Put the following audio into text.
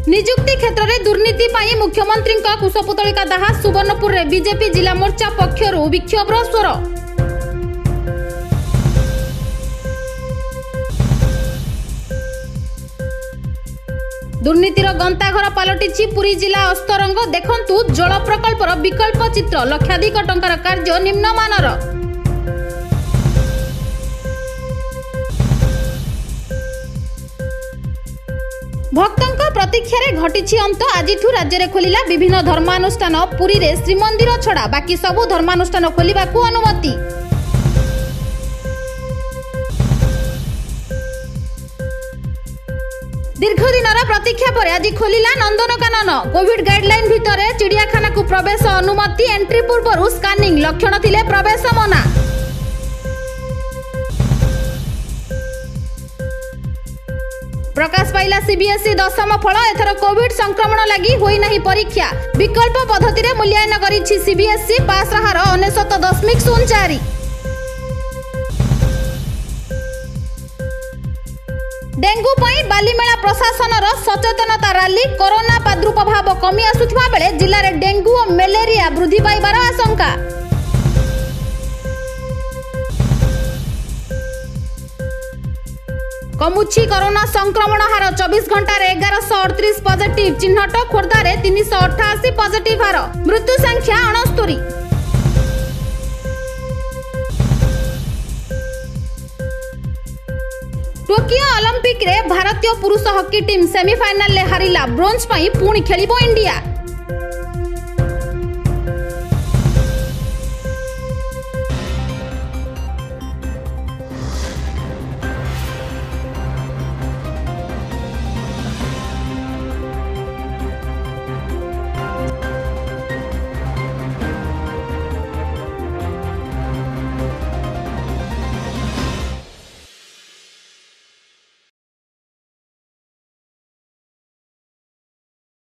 निजुक्ति क्षेत्र में दुर्नीति पाई मुख्यमंत्री कुशपुतलिका दाह सुवर्णपुर में बीजेपी जिला मोर्चा पक्षर विक्षोभ स्वर। दुर्नीतिर गंताघर पलटि पुरी जिला अस्तरंग देखंतु जल प्रकल्पर विकल्प चित्र लक्षाधिक टंकार कार्य निम्नमानर। भक्तों प्रतीक्षार घटी अंत आज राज्य में खोलिला विभिन्न धर्मानुष्ठान। पुरी रे श्रीमंदिर छड़ा बाकी सबु धर्मानुष्ठान खोलिबा को अनुमति। दीर्घ दिनर प्रतीक्षा पर आज खोलिला नंदनकानन। कोविड गाइडलाइन भितर चिड़ियाखाना को प्रवेश अनुमति। एंट्री पूर्व स्कानिंग लक्षण थिले प्रवेश मना। प्रकाश पाइला सीबीएसई दशम फल। एथर कोविड संक्रमण लगी होई नहीं परीक्षा। विकल्प पद्धति रे मूल्यांकन करिछि सीबीएसई। पास हार 99.04। डेंगू पई बालीमेला प्रशासनर सचेतनता रैली। कोरोना प्रादुर्भाव कमी आसुथिबा बेले जिल्ला रे डेंगू और मलेरिया वृद्धि पाइबार आशंका। कमुछि कोरोना संक्रमण हार 24 घंटार 1138 पॉजिटिव चिन्हट। खोर्धा रे 388 पॉजिटिव हार। मृत्यु संख्या 69। टोकियो ओलंपिक रे भारतीय पुरुष हॉकी टीम सेमीफाइनल ले हारिला। ब्रोंज पई पुणी खेलिबो इंडिया।